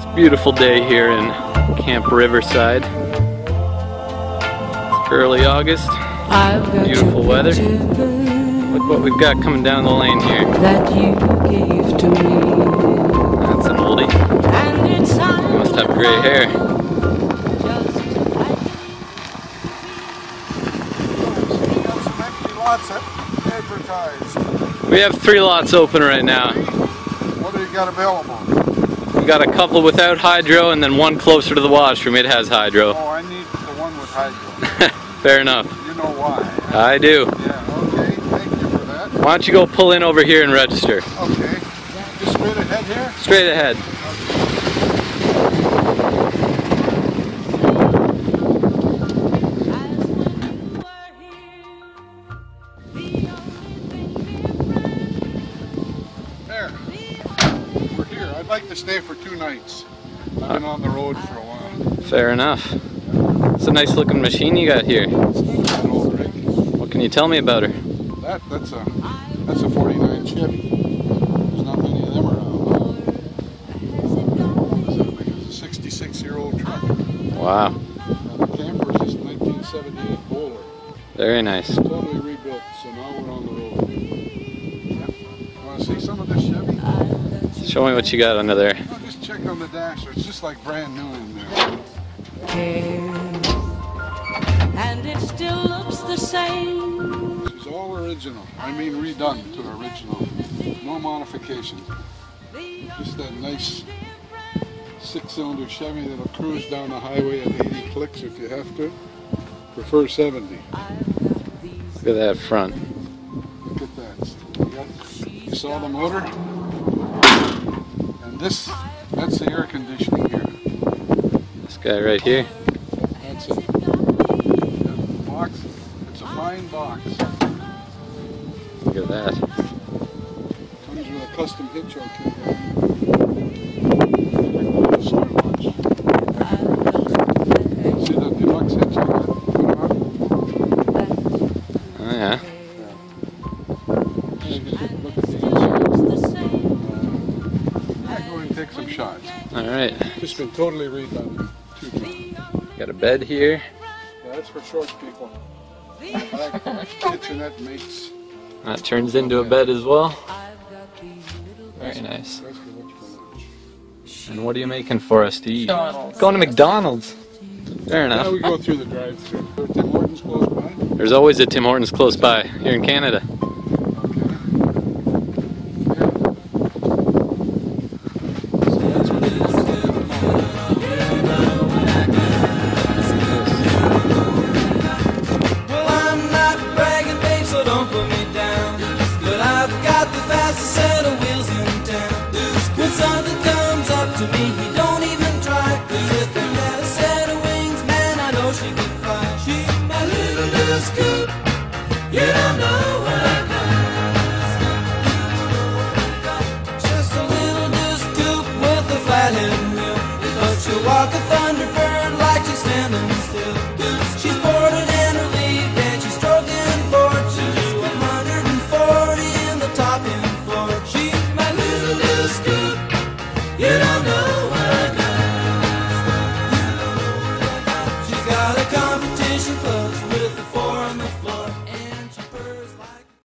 Beautiful day here in Camp Riverside. It's early August. Beautiful weather. Look what we've got coming down the lane here. That you gave to me. That's an oldie. You must have gray hair. We have 3 lots open right now. What do you got available? We got a couple without hydro and then one closer to the washroom. It has hydro. Oh, I need the one with hydro. Fair enough. You know why? I do. Yeah, okay. Thank you for that. Why don't you go pull in over here and register? Okay. Just straight ahead here? Straight ahead. There. We're here. I'd like to stay for 2 nights. I've been on the road for a while. Fair enough. It's a nice looking machine you got here. It's an old rig. What can you tell me about her? That's a 49 Chevy. There's not many of them around. It's a 66-year-old truck. Wow. And the camper is just 1978 Boler. Very nice. Totally rebuilt, so now we're on the road. Yep. Want to see some of this Chevy? Show me what you got under there. Oh, just check on the dasher. It's just like brand new in there. And it still looks the same. She's all original. I mean redone to original. No modifications. Just that nice 6-cylinder Chevy that'll cruise down the highway at 80 clicks if you have to. Prefer 70. Look at that front. Look at that. You saw the motor? And that's the air conditioning here. This guy right here. That's it. Yeah, box. It's a fine box. Look at that. Comes with a custom hitch on it. See the deluxe hitch on that? Oh yeah. Look at the inside. Go and take some shots. Alright. Just been totally redone. Got a bed here. Yeah, that's for short people. That kitchenette makes. That turns into a bed as well. Very nice. That's for lunch. And what are you making for us to eat? Going to McDonald's. Fair Now enough. we go through the drive-thru. Tim Hortons close by. There's always a Tim Hortons close by here in Canada.